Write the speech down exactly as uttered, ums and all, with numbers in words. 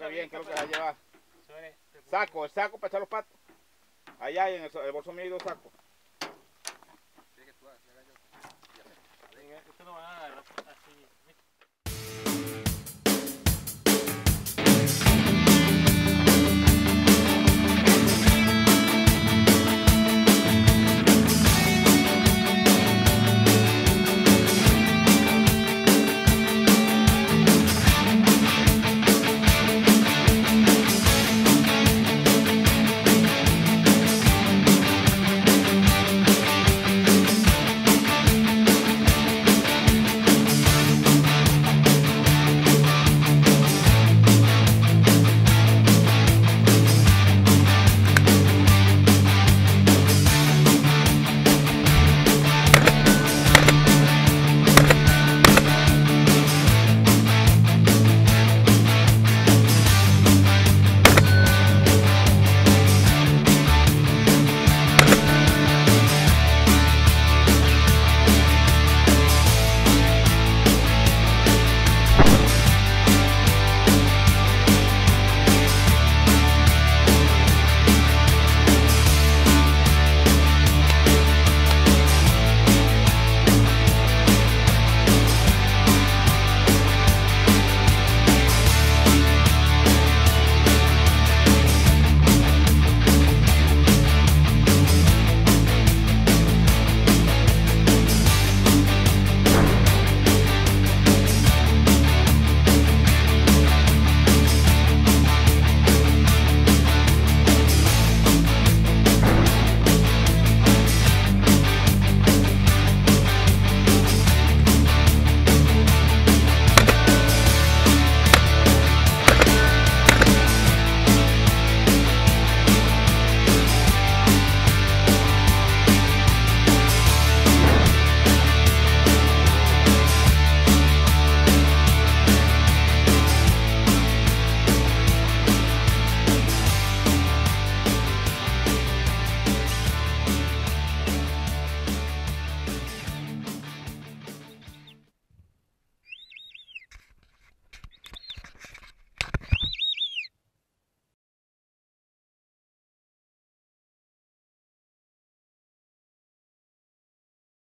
qué bien, ¿qué es lo que vas a llevar? Saco, el saco para echar los patos. Allá en el, el bolso mío hay dos sacos. Esto no va a agarrar así.